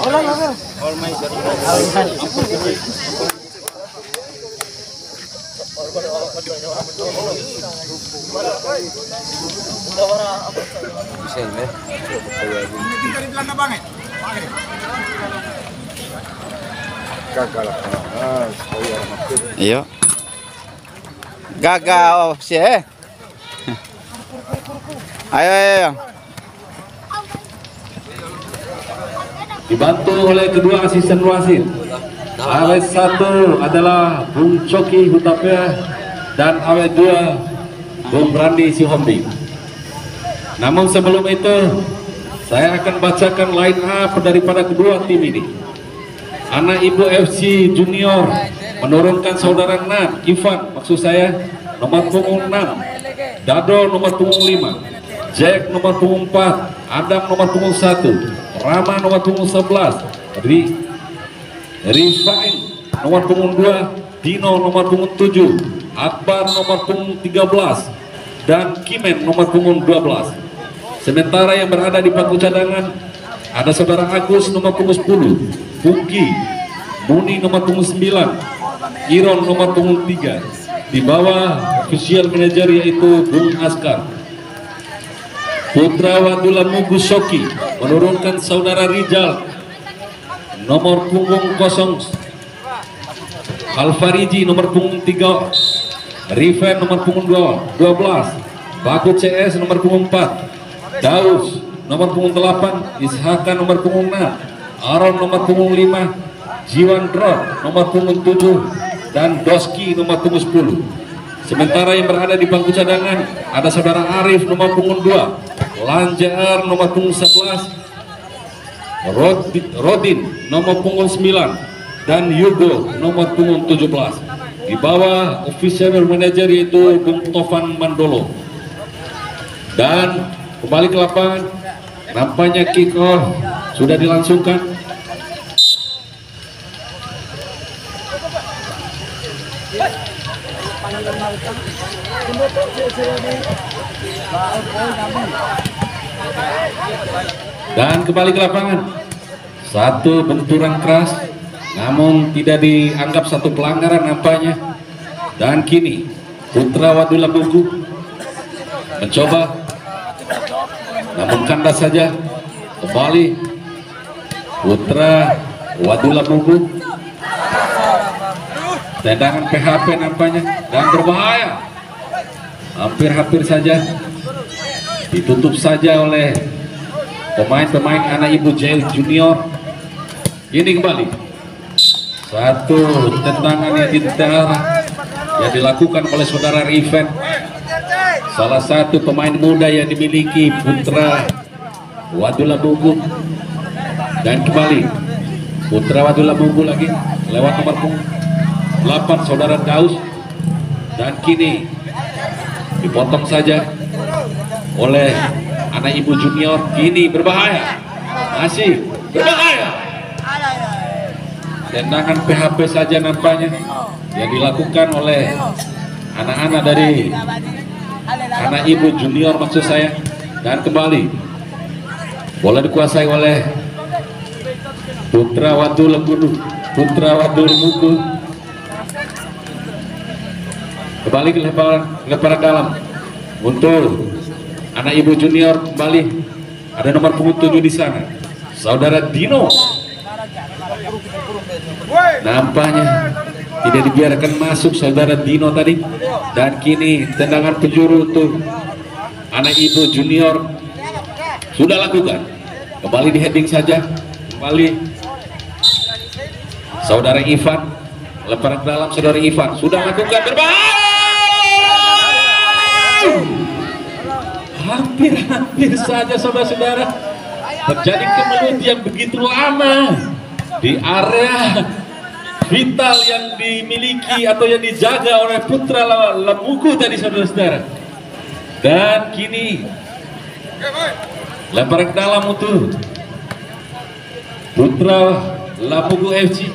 Iyo. Gagal sih. Ayo. Dibantu oleh kedua asisten wasit. Awet 1 adalah Bung Coki Hutapea dan awet 2 Bung Randi Sihombi. Namun sebelum itu saya akan bacakan line up daripada kedua tim ini. Anak Ibu FC Junior menurunkan saudara Nan Ivan, maksud saya nomor punggung 6, Dado nomor punggung 5, Jack nomor punggung 4, Adam nomor punggung 1, Rama nomor punggung 11, Rifain nomor punggung 2, Dino nomor punggung 7, Akbar nomor punggung 13, dan Kimen nomor punggung 12. Sementara yang berada di bangku cadangan ada saudara Agus nomor punggung 10, Pungki, Muni nomor punggung 9, Iron nomor punggung 3. Di bawah official manager yaitu Bung Askar. Putra Wadula Mugu Soki menurunkan saudara Rijal nomor punggung 0, Alfariji nomor punggung 3, Riven nomor punggung 12, Baku CS nomor punggung 4, Daus nomor punggung 8, Ishaka nomor punggung 6, Aron nomor punggung 5, Jiwan Drop nomor punggung 7, dan Doski nomor punggung 10. Sementara yang berada di bangku cadangan ada saudara Arif nomor punggung 2, Lanjar nomor punggung 11, Rodin nomor punggung 9, dan Yugo nomor punggung 17. Di bawah official manager yaitu Bung Tovan Mandolo. Dan kembali ke lapangan, nampaknya kick off sudah dilangsungkan. Dan kembali ke lapangan, satu benturan keras namun tidak dianggap satu pelanggaran nampaknya. Dan kini Putra Wadula Buku mencoba, namun kandas saja. Kembali Putra Wadula Buku, tendangan PHP nampaknya dan berbahaya. Hampir saja ditutup saja oleh pemain-pemain anak Ibu Jail Junior. Ini kembali satu tendangan yang yang dilakukan oleh saudara Riven, salah satu pemain muda yang dimiliki Putra Wadula Bugu. Dan kembali Putra Wadula Bugu lagi lewat nomor 8 saudara Daus, dan kini dipotong saja oleh anak Ibu Junior. Kini berbahaya, masih berbahaya. Tendangan PHP saja nampaknya yang dilakukan oleh anak-anak dari anak Ibu Junior maksud saya. Dan kembali bola dikuasai oleh Putra Wadula Bugu. Kembali ke lemparan dalam untuk anak Ibu Junior. Kembali ada nomor punggung 7 di sana, saudara Dino. Nampaknya tidak dibiarkan masuk saudara Dino tadi. Dan kini tendangan penjuru untuk anak Ibu Junior sudah lakukan. Kembali di heading saja. Kembali saudara Ivan, lemparan dalam saudara Ivan sudah lakukan, berbahaya. Hampir saja saudara-saudara terjadi kemelut yang begitu lama di area vital yang dimiliki atau yang dijaga oleh Putra Lamugu tadi saudara-saudara. Dan kini lemparan dalam untuk Putra Lamugu FC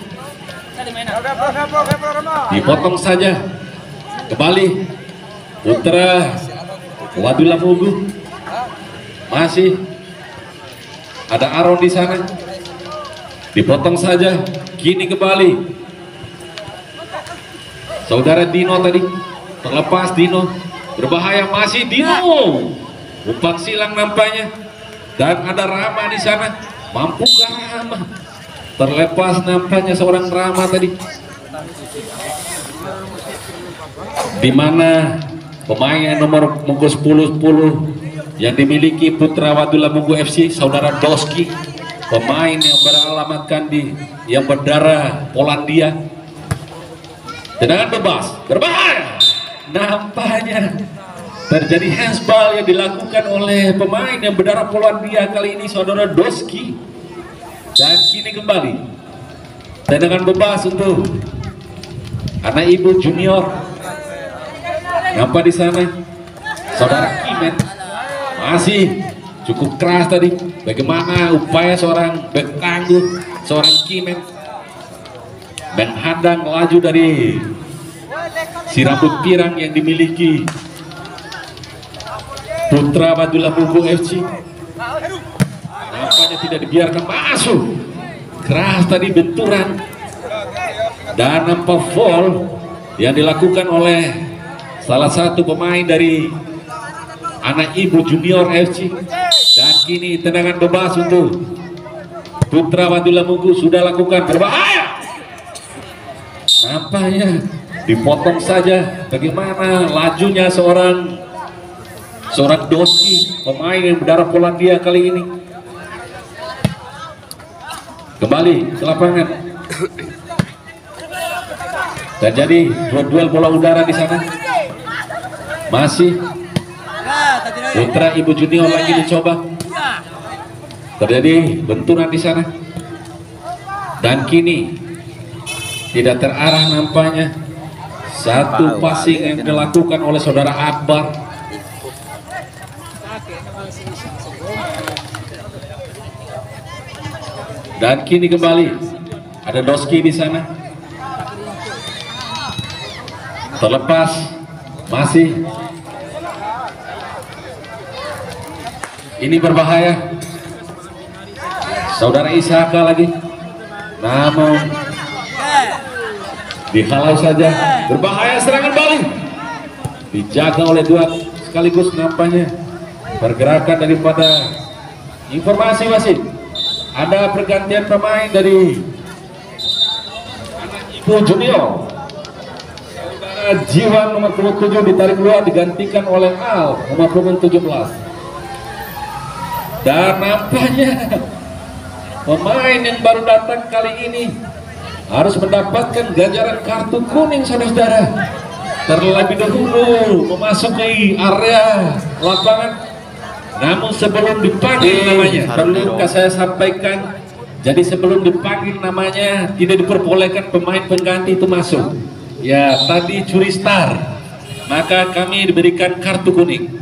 dipotong saja. Kembali Putra Wadula Bugu, masih ada Aron di sana. dipotong saja. Kini kembali saudara Dino tadi terlepas. Dino berbahaya, masih Dino umpan silang nampaknya, dan ada Rama di sana. Mampukah Rama? Terlepas nampaknya seorang Rama tadi, di mana pemain yang nomor punggung 10 yang dimiliki Putra Wadulamungu FC, saudara Doski, pemain yang beralamatkan yang berdarah Polandia. Tendangan bebas berbahaya, nampaknya terjadi handsball yang dilakukan oleh pemain yang berdarah Polandia kali ini, saudara Doski. Dan kini kembali tendangan bebas untuk anak ibu junior. Nampak di sana saudara Kimen, masih cukup keras tadi. Bagaimana upaya seorang bek tangguh, seorang Kimen menghadang laju dari si rambut pirang yang dimiliki Putra Wadulamungu FC. Nampaknya tidak dibiarkan masuk, keras tadi benturan, dan nampak foul yang dilakukan oleh salah satu pemain dari anak ibu junior FC. Dan kini tendangan bebas untuk Putra Wadulamungu sudah lakukan, berbahaya, nampaknya dipotong saja. Bagaimana lajunya seorang Doski, pemain yang berdarah Polandia kali ini. Kembali ke lapangan, dan jadi duel bola udara di sana. Masih Putra Ibu Junior lagi dicoba, terjadi benturan di sana, dan kini tidak terarah nampaknya. Satu passing yang dilakukan oleh saudara Akbar. Dan kini kembali ada Doski di sana, terlepas, masih ini berbahaya. Saudara Ishaka lagi, namun dihalau saja. Berbahaya, serangan balik dijaga oleh dua sekaligus nampaknya. Pergerakan daripada informasi wasit, ada pergantian pemain dari Ibu Junior. Jiwan nomor 27 ditarik keluar, digantikan oleh Al nomor punggung 17. Dan nampaknya pemain yang baru datang kali ini harus mendapatkan ganjaran kartu kuning, saudara-saudara. Terlebih dahulu memasuki area lapangan. Namun sebelum dipanggil namanya, perlu saya sampaikan, jadi sebelum dipanggil namanya tidak diperbolehkan pemain pengganti itu masuk. Ya, tadi curi star, maka kami diberikan kartu kuning.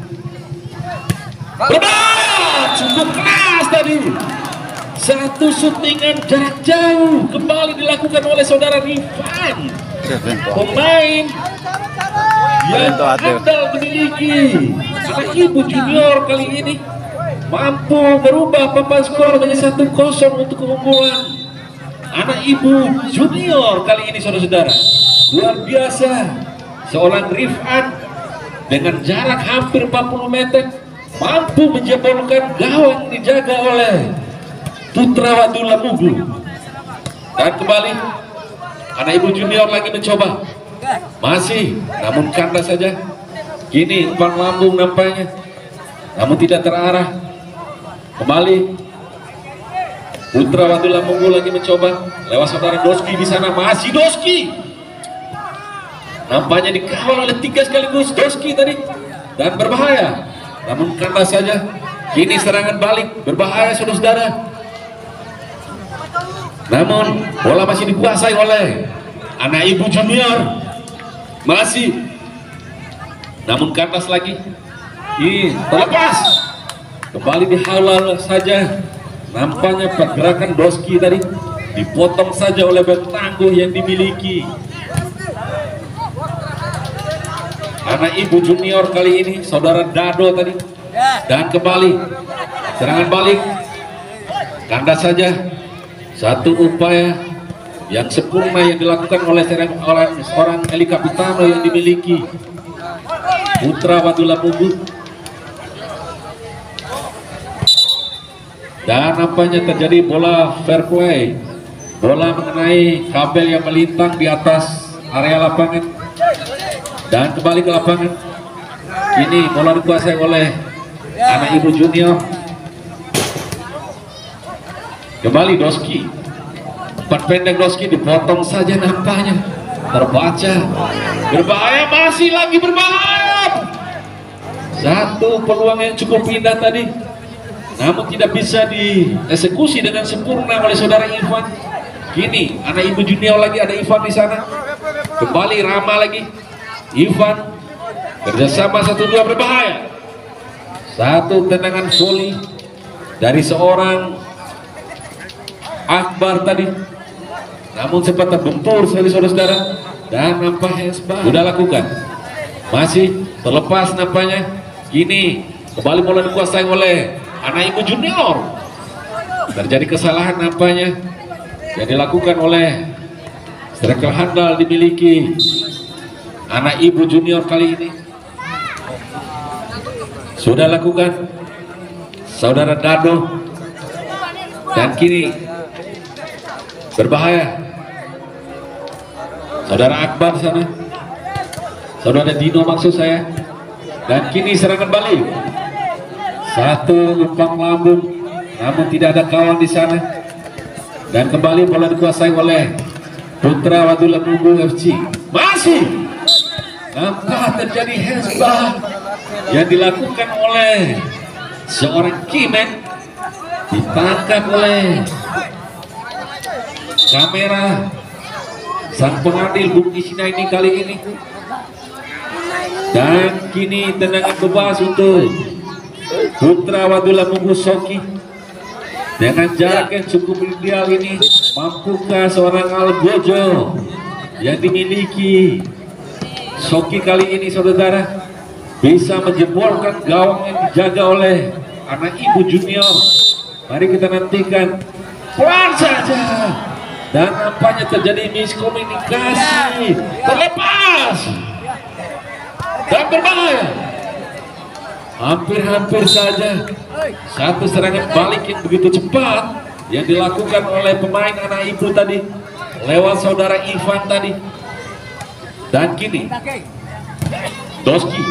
Benar, cukup keras tadi. Satu syutingan jarak jauh kembali dilakukan oleh saudara Rifan, pemain yang andal dimiliki anak ibu junior kali ini, mampu merubah papan skor menjadi 1-0 untuk keunggulan anak ibu junior kali ini, saudara-saudara. Luar biasa, seorang Rifan dengan jarak hampir 40 meter mampu menjebolkan gawang dijaga oleh Putra Wadulamungu. Dan kembali anak ibu junior lagi mencoba, masih, namun kandas saja. Kini umpan lambung nampaknya, namun tidak terarah. Kembali Putra Wadulamungu lagi mencoba lewat saudara Doski di sana, masih Doski. Nampaknya dikawal oleh 3 sekaligus Doski tadi, dan berbahaya, namun kandas saja. Kini serangan balik berbahaya, saudara-saudara. Namun bola masih dikuasai oleh anak ibu junior, masih, namun kandas lagi. Ini terlepas, kembali dihalau saja. Nampaknya pergerakan Doski tadi dipotong saja oleh bek tangguh yang dimiliki anak ibu junior kali ini, saudara Dado tadi. Dan kembali serangan balik, kandas saja Satu upaya yang sempurna yang dilakukan oleh seorang Eli Capitano yang dimiliki Putra Wadulamungu. Dan nampaknya terjadi bola fair play, bola mengenai kabel yang melintang di atas area lapangan dan kembali ke lapangan. Kini bola dikuasai oleh anak ibu junior. Kembali Doski, umpan pendek Doski dipotong saja, nampaknya terbaca. Berbahaya, masih lagi berbahaya. Satu peluang yang cukup indah tadi, namun tidak bisa dieksekusi dengan sempurna oleh saudara Ivan. Kini anak ibu junior lagi, ada Ivan di sana. Kembali Rama lagi, Ivan kerjasama 1-2 berbahaya. Satu tendangan volley dari seorang Akbar tadi, namun sempat terbentur sekali saudara-saudara, dan nampaknya sudah lakukan, masih terlepas nampaknya. Kini kembali bola dikuasai oleh anak ibu junior. Terjadi kesalahan nampaknya yang dilakukan oleh striker handal dimiliki anak ibu junior kali ini. Sudah lakukan saudara Dado, dan kini berbahaya saudara Akbar sana, saudara Dino maksud saya. Dan kini serangan balik, satu umpan lambung, namun tidak ada kawan di sana. Dan kembali bola dikuasai oleh Putra Wadulamungu FC. Masih nampak terjadi handsball yang dilakukan oleh seorang Kimen, ditangkap oleh kamera sang pengadil Bung Isina ini kali ini. Dan kini tendangan bebas untuk Putra Wadulamungu Soki dengan jarak yang cukup ideal ini. Mampukah seorang Algojo yang dimiliki Soki kali ini saudara bisa menjebolkan gawang yang dijaga oleh anak ibu junior? Mari kita nantikan. Pelan saja, dan nampaknya terjadi miskomunikasi, terlepas dan berbahaya. Hampir-hampir saja satu serangan balik yang begitu cepat yang dilakukan oleh pemain anak ibu tadi lewat saudara Ivan tadi. Dan kini Doski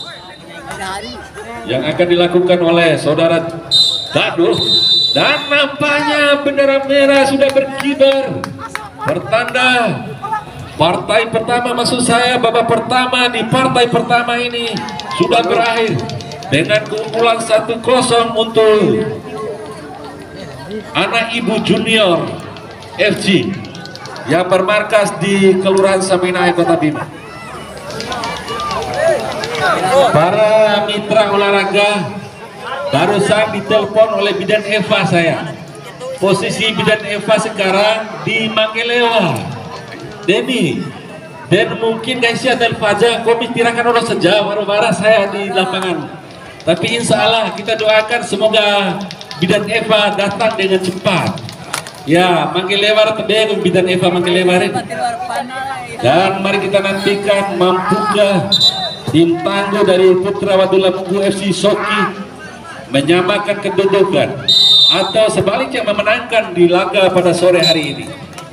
yang akan dilakukan oleh saudara Dado, dan nampaknya bendera merah sudah berkibar, pertanda partai pertama, maksud saya babak pertama di partai pertama ini sudah berakhir dengan keunggulan 1-0 untuk anak ibu junior FC yang bermarkas di Kelurahan Saminai, Kota Bima. Para mitra olahraga, barusan ditelepon oleh Bidan Eva saya. Posisi Bidan Eva sekarang di Manggelewa, Demi. Dan mungkin guys ya dari Fajar komis tirakan orang sejauh baru-baru saya di lapangan. Tapi insya Allah kita doakan semoga Bidan Eva datang dengan cepat. Ya, Manggelewa terdengung Bidan Eva Manggelewa. Dan mari kita nantikan mampukah tim tangguh dari Putra Wadulamungu FC Soki menyamakan kedudukan atau sebaliknya memenangkan di laga pada sore hari ini.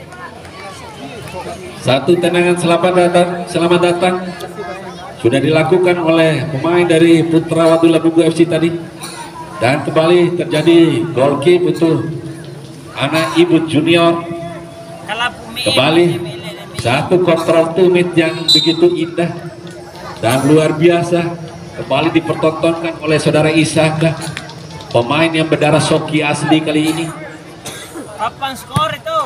Satu tendangan selamat datang sudah dilakukan oleh pemain dari Putra Wadulamungu FC tadi, dan kembali terjadi goal kick untuk anak ibu junior. Kembali satu kontrol tumit yang begitu indah dan luar biasa kembali dipertontonkan oleh saudara Isaka, pemain yang berdarah Soki asli kali ini. Kapan skor itu?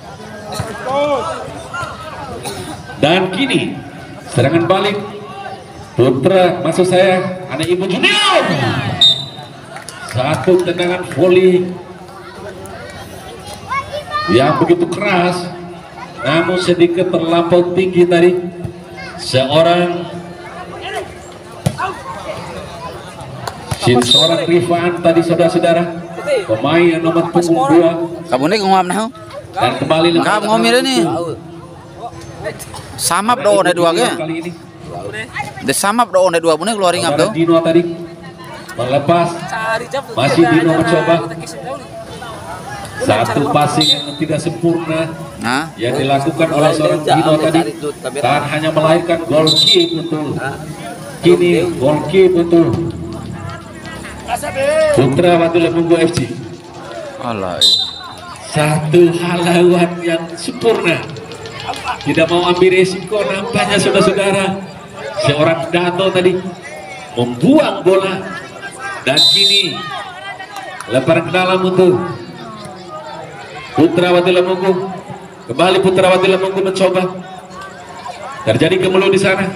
Dan kini serangan balik Putra, maksud saya anak ibu junior. Satu tendangan volley yang begitu keras, namun sedikit terlampau tinggi tadi. Seorang Rifan tadi saudara-saudara, pemain yang nomor punggung 2 Kabun ini ngomong nah. Dan kembali Ngap ngomir ini. Samap do ne dua ge. kali ini. De samap do ne dua bune keluarin ngap Saudara do. Dino tadi melepas, masih Dino mencoba satu passing yang tidak sempurna Nah, yang dilakukan oleh seorang Dino tadi, dan hanya melahirkan gol kick betul. Kini gol kick betul. Putra Batu Lemunggu FC. alay. Satu haluan yang sempurna, tidak mau ambil resiko. Nampaknya saudara-saudara, seorang Dato tadi membuang bola, dan kini lemparan ke dalam untuk Putra Batu Lemunggu. Kembali Putra Batu Lemunggu mencoba, terjadi kemelut di sana,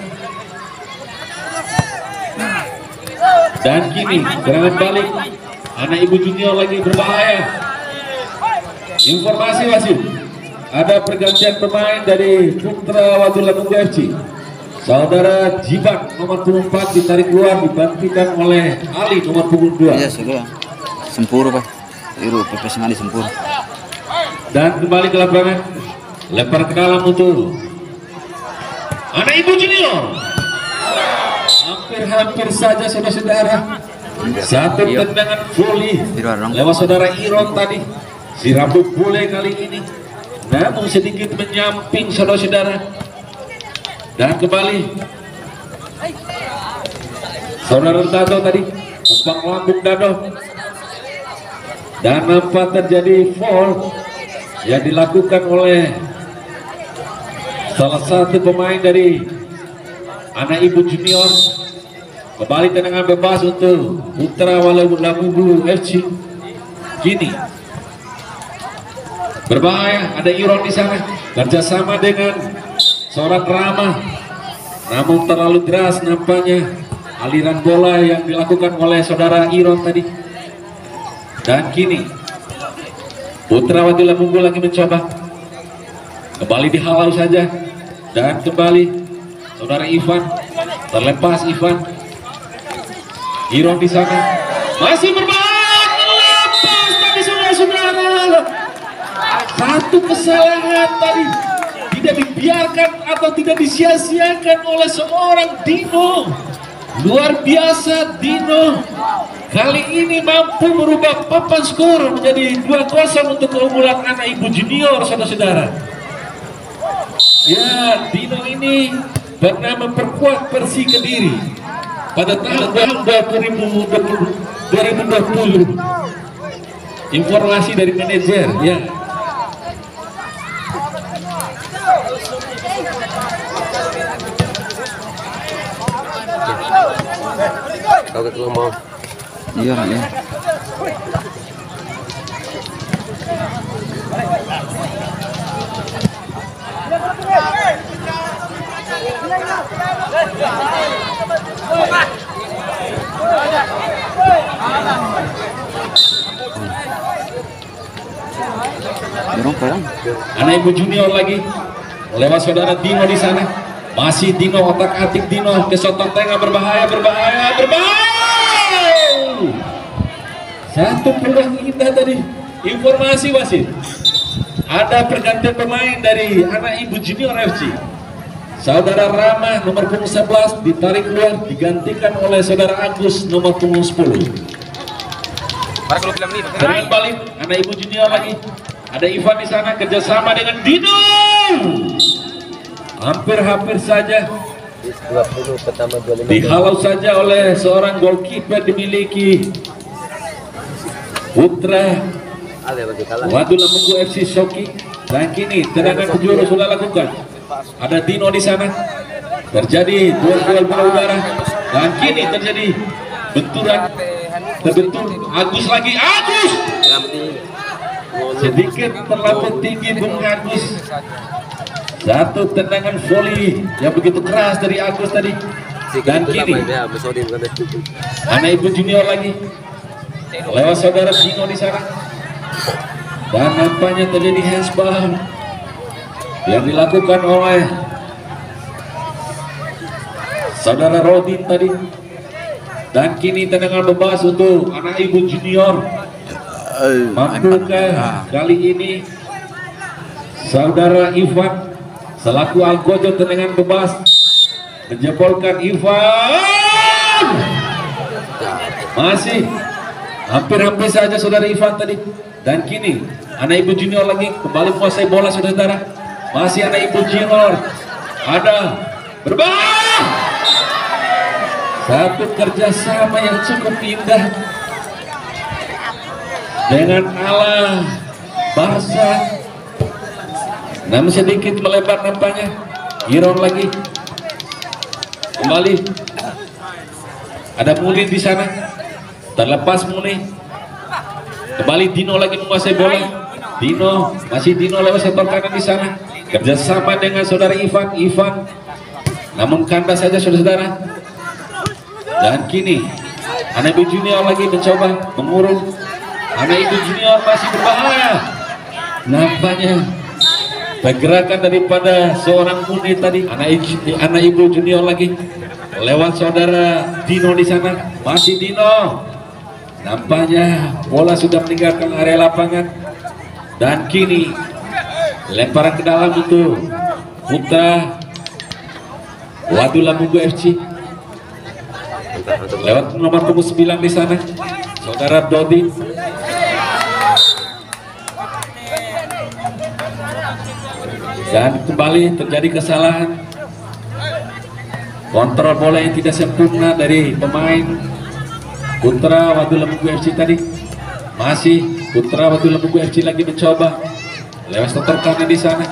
dan kini serangan balik anak ibu junior lagi berbahaya. Informasi wasit, ada pergantian pemain dari Putra Batu Lemunggu FC. Saudara Jiban nomor punggung 4 ditarik keluar, digantikan oleh Ali nomor punggung 2. Iya sudah. Sempur Pak. Iru pepes ngali sempur. Dan kembali ke lapangan, lempar ke dalam untuk anak ibu junior. Hampir saja saudara-saudara. Satu tendangan volley lewat saudara Iron tadi. Si rambut bule kali ini, namun sedikit menyamping saudara-saudara. Dan kembali saudara Dado tadi umpak lambung Dado, dan nampak terjadi foul yang dilakukan oleh salah satu pemain dari anak ibu junior. Kembali tendangan bebas untuk Putra Lemunggu FC. Kini berbahaya, ada Iron di sana kerjasama dengan seorang Rama, namun terlalu deras nampaknya aliran bola yang dilakukan oleh saudara Iron tadi. Dan kini Putra Batu Lemunggu lagi mencoba, kembali dihalau saja, dan kembali saudara Ivan, terlepas Ivan. Iron di sana masih berbahaya, terlepas tadi saudara-saudara. Satu kesalahan tadi tidak dibiarkan atau tidak disia-siakan oleh seorang Dino. Luar biasa Dino kali ini mampu merubah papan skor menjadi 2-0 untuk keunggulan anak ibu junior saudara-saudara. Ya, Dino ini pernah memperkuat Persi Kediri pada tahun 2020. Informasi dari manajer ya. Kau ketua mau? Iya ya. Anak ibu junior lagi lewat saudara Dino di sana. Masih Dino, otak-atik Dino ke sotok tengah, berbahaya. Satu peluang indah tadi. Informasi wasit, ada pergantian pemain dari anak ibu junior FC. Saudara Rama nomor punggung 11 ditarik keluar, digantikan oleh saudara Agus nomor punggung 10. Serangan balik anak ibu junior lagi. Ada Ivan di sana kerjasama dengan Dino. Hampir saja dihalau saja oleh seorang goalkeeper dimiliki Putra Batu Lemunggu FC Shoki. Dan kini tendangan penjuru sudah lakukan. Ada Dino di sana. Terjadi duel bola udara. Dan kini terjadi benturan. Terbentur Agus lagi. Agus sedikit terlalu tinggi Bung Agus. Satu tendangan volley yang begitu keras dari Agus tadi. Dan kini anak ibu junior lagi lewat saudara Dino di sana. Dan nampaknya terjadi handsball yang dilakukan oleh saudara Rodin tadi. Dan kini tendangan bebas untuk anak ibu junior. Mampukah kali ini saudara Ivan selaku Algojo tendangan bebas menjebolkan Ivan? Masih hampir-hampir saja saudara Ivan tadi. Dan kini anak ibu junior lagi kembali menguasai bola saudara. Masih anak ibu junior ada berbah. Satu kerjasama yang cukup indah dengan ala Barca, namun sedikit melebar nampaknya. Iron lagi kembali, ada Muli di sana, terlepas Muli. Kembali Dino lagi menguasai bola. Dino lewat sektor kanan di sana, kerjasama dengan saudara Ivan, namun kandas saja saudara. Dan kini anak ibu junior lagi mencoba mengurung. Anak ibu junior masih berbahaya. Nampaknya pergerakan daripada seorang Muni tadi. Anak ibu junior lagi lewat saudara Dino di sana. Masih Dino. Nampaknya bola sudah meninggalkan area lapangan. Dan kini lemparan ke dalam itu Putra Wadulamungu FC lewat nomor punggung 9 di sana saudara Dodi. Dan kembali terjadi kesalahan, kontrol bola yang tidak sempurna dari pemain Putra Wadulamungu FC tadi. Masih Putra Wadulamungu FC lagi mencoba lewat sektor kanan di sana.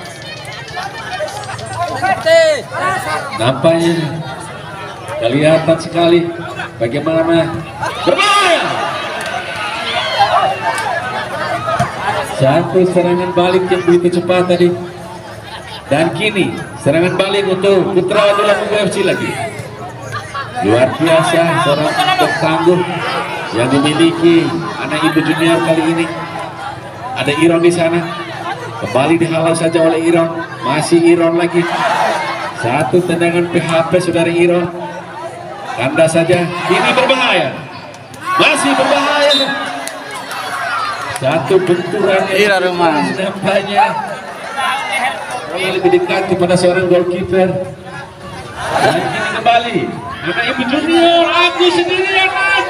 Nampaknya kelihatan sekali bagaimana berbahaya. Satu serangan balik yang begitu cepat tadi. Dan kini serangan balik untuk Putra Wadulamungu FC lagi. Luar biasa seorang tertangguh yang dimiliki anak ibu junior kali ini. Ada Iron di sana. Kembali dihalau saja oleh Iron. Masih Iron lagi. Satu tendangan PHP saudara Iron. Kandas saja. Ini berbahaya. Masih berbahaya. Satu benturan yang nampaknya lebih dekat kepada seorang goalkeeper. Dan kini kembali anak ibu junior Agus sendirian.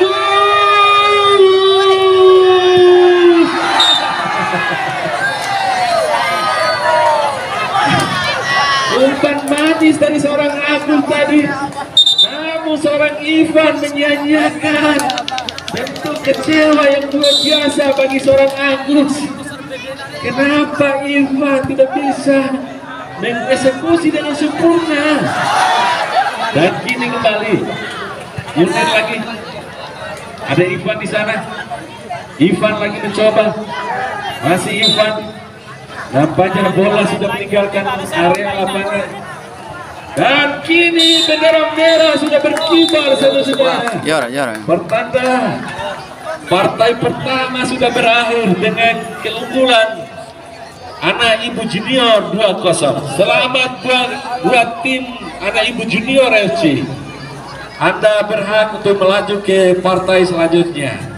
Umpan manis dari seorang Agus tadi, namun seorang Ivan menyanyiakan. Bentuk kecewa yang luar biasa bagi seorang Agus. Kenapa Ivan tidak bisa mengeksekusi dengan sempurna? Dan kini kembali Yunen lagi, ada Ivan di sana. Ivan lagi mencoba, masih Ivan. Nampaknya bola sudah meninggalkan area lapangan. Dan kini bendera merah sudah berkibar saudara-saudara. Pertanda partai pertama sudah berakhir dengan keunggulan anak ibu junior 2-0. Selamat buat tim anak ibu junior FC. Anda berhak untuk melaju ke partai selanjutnya.